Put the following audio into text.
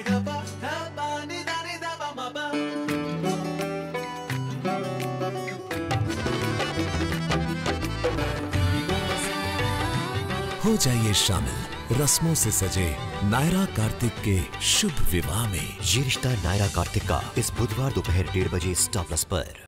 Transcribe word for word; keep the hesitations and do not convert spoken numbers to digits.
हो जाइए शामिल रस्मों से सजे नायरा कार्तिक के शुभ विवाह में। ये रिश्ता नायरा कार्तिक का इस बुधवार दोपहर डेढ़ बजे स्टार प्लस पर।